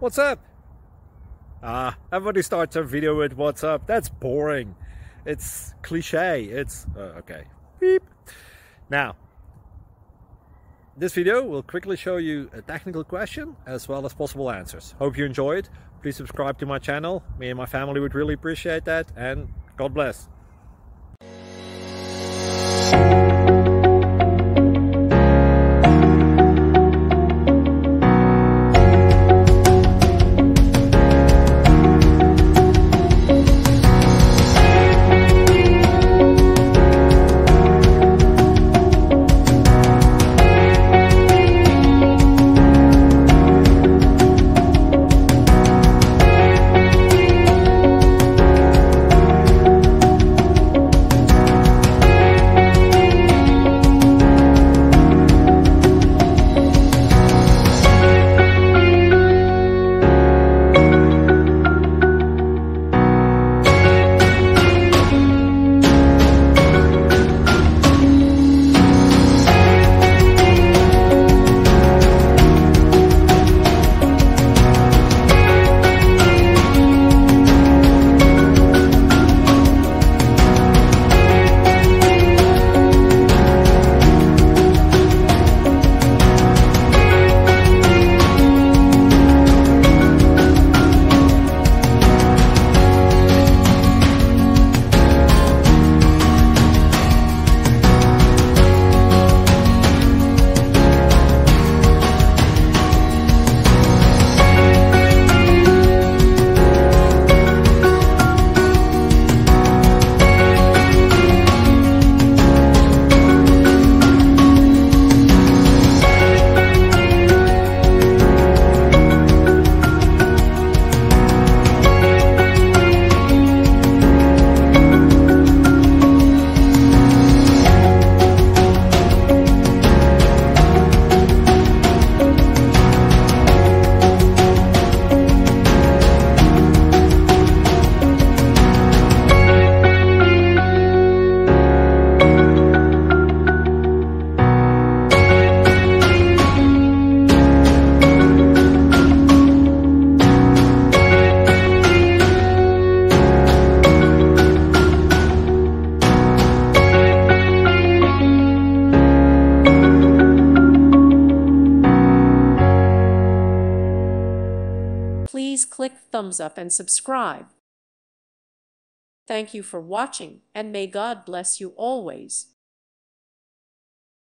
What's up? Everybody starts a video with what's up. That's boring. It's cliche. It's okay. Beep. Now, this video will quickly show you a technical question as well as possible answers. Hope you enjoy it. Please subscribe to my channel. Me and my family would really appreciate that, and God bless. Please click thumbs up and subscribe. Thank you for watching, and may God bless you always.